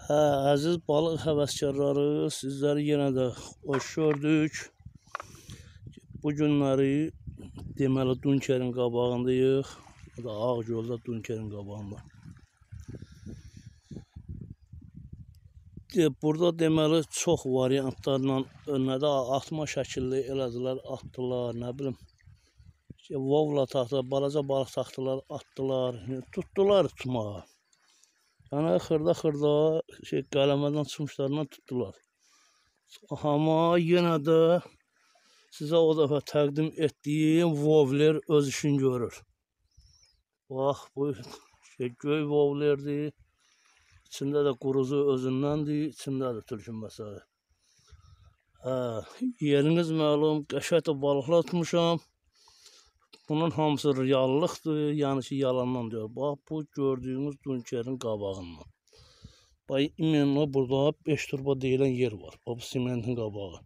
Əziz balıq həvəskarları, sizləri yenə də hoş gördük. Bu günləri deməli Dunkerin qabağındayıq. Ya da Ağgöldə Dunkerin qabağında. Burada deməli çox variantlarla önədə atma şəkilli elədilər, atdılar, nə bilim. Vovla taxtılar, balaca balıq taxtılar, atdılar, tutdular tutmağa. Yəni xırda qələmədən çıxmışlarla tutdular. Amma yenə də sizə o dəfə təqdim etdiyim vovler öz işini görür. Bax, bu göy vovlerdir. İçində də quruzu özündəndir, içində də tülkün məsələ. Yeriniz məlum, qəşəng balıqlar tutmuşam. Bunun hamısı reallıqdır, yəni ki, yalandan deyir. Bax, bu gördüyünüz Dunkerin qabağından. Bax, imenlə burada 5 turba deyilən yer var. Bax, bu simentin qabağı.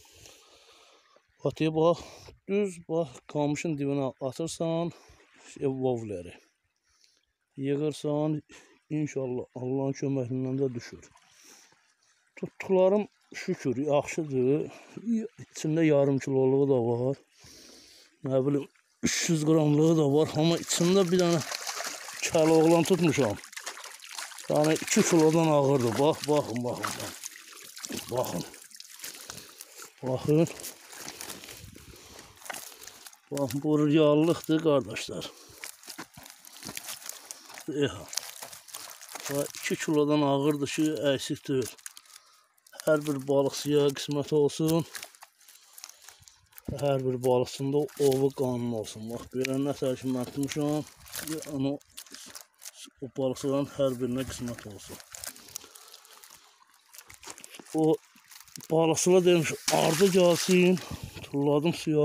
Bax, düz, bax, qamışın dibinə atırsan, vovleri. Yığırsan, inşallah, Allahın köməkliyindən də düşür. Tutduqlarım şükür, yaxşıdır. İçində yarım kiloluğu da var. Nə bilim, 300 qramlığı da var, amma içində bir dənə kəl oğlan tutmuşam. Yəni 2 kilodan ağırdır. Baxın. Baxın. Baxın, bu reallıqdır qardaşlar. 2 kilodan ağırdır ki, əksik deyil. Hər bir balıqçıya qismət olsun. Hər bir balıqçında ovu qanun olsun. Bax, belə nətər ki, mən tutmuşam. O balıqçıların hər birinə qismət olsun. O balıqçılar demiş, ardı gəlsin. Tulladım suya.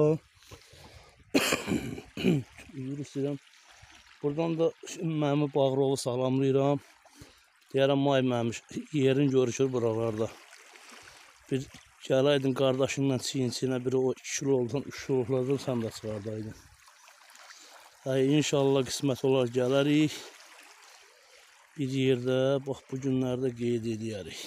Üzr istəyirəm. Buradan da Məmi Bağırovu salamlayıram. Deyərəm, may məmiş, yerin görüşür buralarda. Bir gələydin qardaşınla çiyin-çiyinə biri o 2 kilodan 3 kilolardan sən də çıxardaydın. İnşallah qismət olar gələrik. Bir yerdə, bax bu günlərdə qeyd edərik.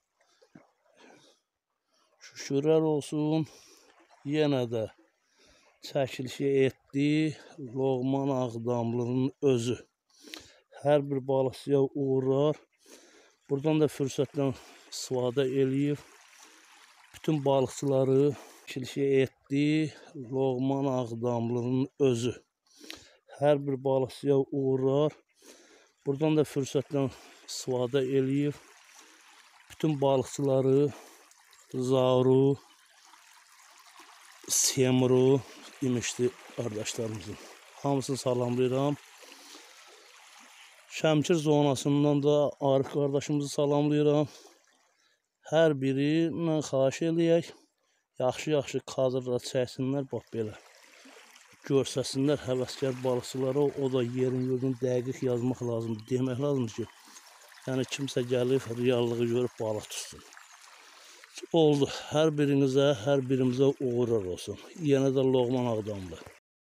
Şükürlər olsun. Yenə də çəkilişi etdi Loğman Ağdamlının özü. Hər bir balıqçıya uğurlar. Buradan da fürsətdən istifadə eləyib. Bütün balıqçıları çəkilişi etdi Loğman Ağdamlının özü. Hər bir balıqçıya uğurlar. Buradan da fürsətdən istifadə eləyib. Bütün balıqçıları Zauru, Semru imişdi qardaşlarımızın. Hamısını salamlayıram. Şəmkir zonasından da Arif qardaşımızı salamlayıram. Hər birindən xahiş eləyək, yaxşı kadrlar çəksinlər, bax belə. Görsəsinlər həvəskar balıqçılara, o da yerin yurdunu dəqiq yazmaq lazımdır, demək lazımdır ki, yəni kimsə gəlib, reallığı görüb balıq tutsun. Oldu, hər birimizə uğurlar olsun. Yenə də Loğman Ağdamlı.